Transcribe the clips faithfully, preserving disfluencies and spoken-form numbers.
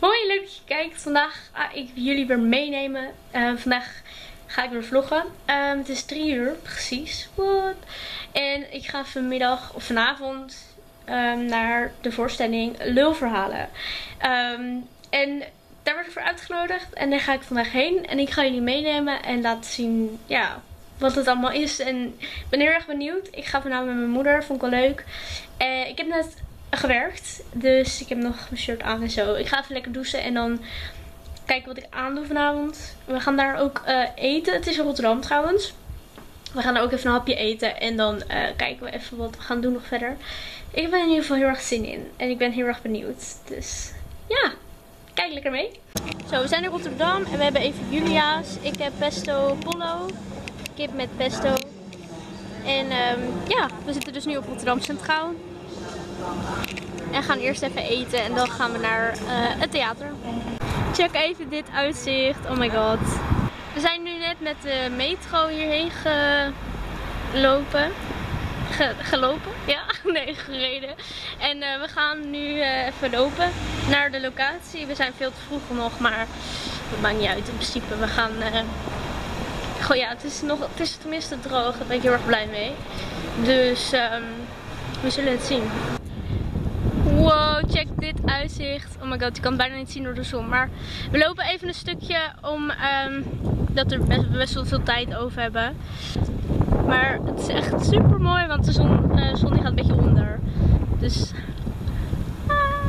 Hoi, leuk dat je kijkt. Vandaag ga ik jullie weer meenemen. Uh, vandaag ga ik weer vloggen. Um, het is drie uur precies. What? En ik ga vanmiddag of vanavond um, naar de voorstelling Lulverhalen. Um, en daar word ik voor uitgenodigd. En daar ga ik vandaag heen. En ik ga jullie meenemen en laten zien ja, wat het allemaal is. En ik ben heel erg benieuwd. Ik ga vanavond met mijn moeder. Vond ik wel leuk. Uh, ik heb net gewerkt. Dus ik heb nog mijn shirt aan en zo. Ik ga even lekker douchen en dan kijken wat ik aandoe vanavond. We gaan daar ook uh, eten. Het is in Rotterdam trouwens. We gaan daar ook even een hapje eten. En dan uh, kijken we even wat we gaan doen nog verder. Ik heb er in ieder geval heel erg zin in. En ik ben heel erg benieuwd. Dus ja, kijk lekker mee. Zo, we zijn in Rotterdam en we hebben even Julia's. Ik heb pesto pollo. Kip met pesto. En um, ja, we zitten dus nu op Rotterdam Centraal. En gaan eerst even eten en dan gaan we naar uh, het theater. Check even dit uitzicht. Oh my god. We zijn nu net met de metro hierheen gelopen. Ge gelopen? Ja, nee, gereden. En uh, we gaan nu uh, even lopen naar de locatie. We zijn veel te vroeg nog, maar het maakt niet uit in principe. We gaan... Uh... Goh ja, het is, nog, het is tenminste droog. Daar ben ik heel erg blij mee. Dus um, we zullen het zien. Wow, check dit uitzicht. Oh my god, je kan het bijna niet zien door de zon. Maar we lopen even een stukje om um, dat we best, best wel veel tijd over hebben. Maar het is echt super mooi, want de zon, uh, zon die gaat een beetje onder. Dus... Ah.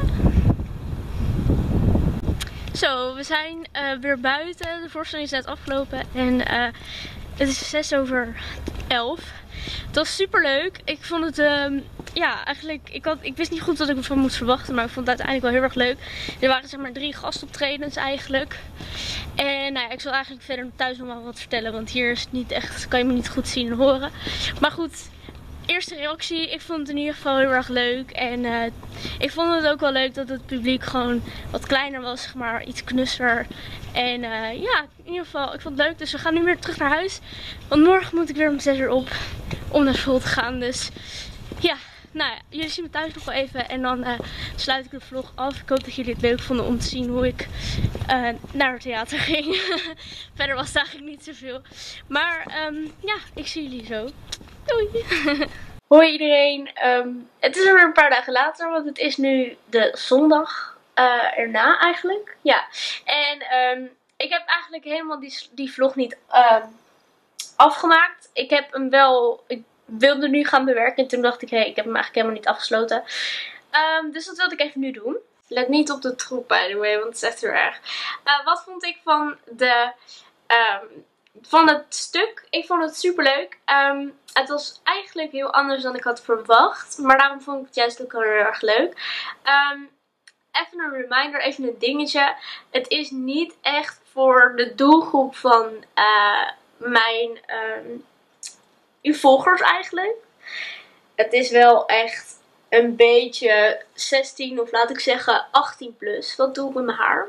Zo, we zijn uh, weer buiten. De voorstelling is net afgelopen. En uh, het is zes over elf. Het was super leuk. Ik vond het... Uh, Ja, eigenlijk, ik, had, ik wist niet goed wat ik ervan moest verwachten, maar ik vond het uiteindelijk wel heel erg leuk. Er waren zeg maar drie gastoptredens eigenlijk. En nou ja, ik zal eigenlijk verder thuis nog wel wat vertellen, want hier is het niet echt, kan je me niet goed zien en horen. Maar goed, eerste reactie, ik vond het in ieder geval heel erg leuk. En uh, ik vond het ook wel leuk dat het publiek gewoon wat kleiner was, zeg maar, iets knusser. En uh, ja, in ieder geval, ik vond het leuk. Dus we gaan nu weer terug naar huis. Want morgen moet ik weer om zes uur op om naar school te gaan, dus ja. Nou ja, jullie zien me thuis nog wel even en dan uh, sluit ik de vlog af. Ik hoop dat jullie het leuk vonden om te zien hoe ik uh, naar het theater ging. Verder was het eigenlijk niet zoveel. Maar um, ja, ik zie jullie zo. Doei! Hoi iedereen. Um, het is alweer een paar dagen later, want het is nu de zondag uh, erna eigenlijk. Ja, en um, ik heb eigenlijk helemaal die, die vlog niet uh, afgemaakt. Ik heb hem wel... Ik, wilde nu gaan bewerken en toen dacht ik, hé, hey, ik heb hem eigenlijk helemaal niet afgesloten. Um, dus dat wilde ik even nu doen. Let niet op de troep, by the way, want het is echt heel erg. Uh, wat vond ik van, de, um, van het stuk? Ik vond het super leuk. Um, het was eigenlijk heel anders dan ik had verwacht, maar daarom vond ik het juist ook heel erg leuk. Um, even een reminder, even een dingetje. Het is niet echt voor de doelgroep van uh, mijn... Um, uw volgers eigenlijk. Het is wel echt een beetje zestien of laat ik zeggen achttien plus. Wat doe ik met mijn haar?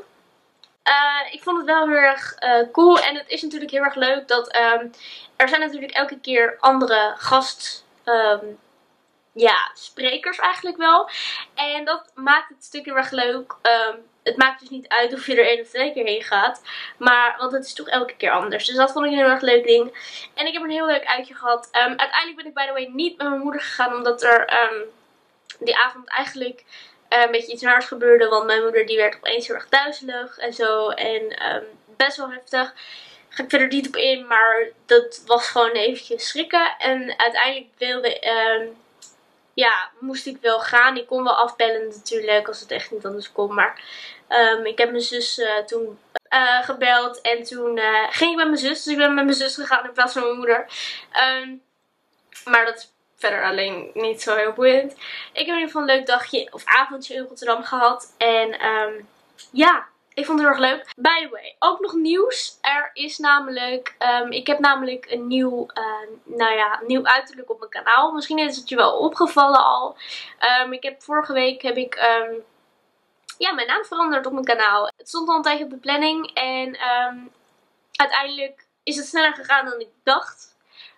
Uh, ik vond het wel heel erg uh, cool. En het is natuurlijk heel erg leuk dat um, er zijn natuurlijk elke keer andere gast um, ja, sprekers eigenlijk wel. En dat maakt het stuk heel erg leuk. Um, Het maakt dus niet uit of je er één of twee keer heen gaat. Maar, want het is toch elke keer anders. Dus dat vond ik een heel erg leuk ding. En ik heb een heel leuk uitje gehad. Um, uiteindelijk ben ik by the way niet met mijn moeder gegaan. Omdat er um, die avond eigenlijk uh, een beetje iets naars gebeurde. Want mijn moeder die werd opeens heel erg duizelig en zo. En um, best wel heftig. Ga ik verder niet op in. Maar dat was gewoon eventjes schrikken. En uiteindelijk wilde... Um, Ja, moest ik wel gaan. Ik kon wel afbellen natuurlijk als het echt niet anders kon. Maar um, ik heb mijn zus uh, toen uh, gebeld. En toen uh, ging ik met mijn zus. Dus ik ben met mijn zus gegaan in plaats van mijn moeder. Um, maar dat is verder alleen niet zo heel boeiend. Ik heb in ieder geval een leuk dagje of avondje in Rotterdam gehad. En um, ja... Ik vond het heel erg leuk. By the way, ook nog nieuws. Er is namelijk, um, ik heb namelijk een nieuw, uh, nou ja, nieuw uiterlijk op mijn kanaal. Misschien is het je wel opgevallen al. Um, ik heb vorige week heb ik, um, ja, mijn naam veranderd op mijn kanaal. Het stond al een tijdje op de planning en um, uiteindelijk is het sneller gegaan dan ik dacht.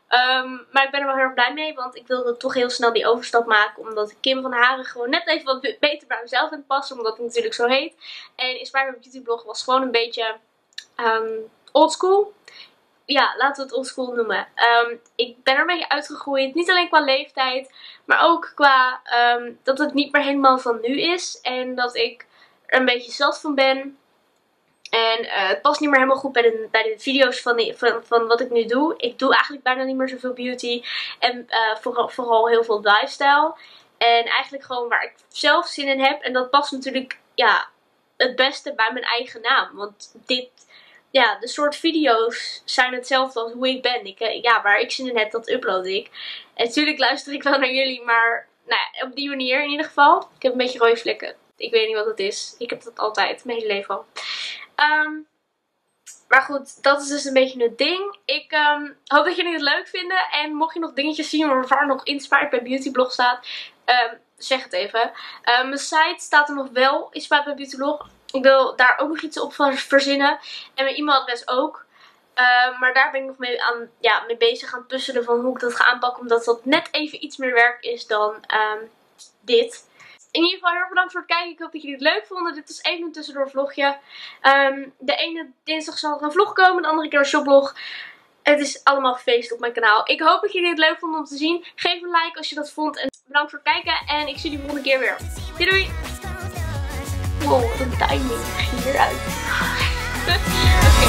Um, maar ik ben er wel heel erg blij mee, want ik wilde toch heel snel die overstap maken. Omdat Kim van Haren gewoon net even wat beter bij mezelf in passen, omdat het natuurlijk zo heet. En Inspire Beauty Blog was gewoon een beetje um, oldschool. Ja, laten we het oldschool noemen. Um, ik ben er een beetje uitgegroeid. Niet alleen qua leeftijd, maar ook qua um, dat het niet meer helemaal van nu is. En dat ik er een beetje zat van ben. En uh, het past niet meer helemaal goed bij de, bij de video's van, die, van, van wat ik nu doe. Ik doe eigenlijk bijna niet meer zoveel beauty. En uh, vooral, vooral heel veel lifestyle. En eigenlijk gewoon waar ik zelf zin in heb. En dat past natuurlijk ja, het beste bij mijn eigen naam. Want dit... Ja, de soort video's zijn hetzelfde als hoe ik ben. Ik, ja, waar ik zin in heb, dat upload ik. En natuurlijk luister ik wel naar jullie, maar nou ja, op die manier in ieder geval. Ik heb een beetje rode vlekken. Ik weet niet wat het is. Ik heb dat altijd, mijn hele leven al. Um, maar goed, dat is dus een beetje het ding. Ik um, hoop dat jullie het leuk vinden. En mocht je nog dingetjes zien waar nog Inspired by Beauty Blog staat, um, zeg het even. Um, mijn site staat er nog wel, Inspired by Beauty Blog. Ik wil daar ook nog iets op verzinnen. En mijn e-mailadres ook. Uh, maar daar ben ik nog mee, aan, ja, mee bezig aan het puzzelen van hoe ik dat ga aanpakken. Omdat dat net even iets meer werk is dan um, dit. In ieder geval heel erg bedankt voor het kijken. Ik hoop dat jullie het leuk vonden. Dit was even een tussendoor vlogje. Um, de ene dinsdag zal er een vlog komen. De andere keer een shoplog. Het is allemaal feest op mijn kanaal. Ik hoop dat jullie het leuk vonden om te zien. Geef een like als je dat vond. En bedankt voor het kijken. En ik zie jullie volgende keer weer. Doei doei! Wow, wat een timing hieruit.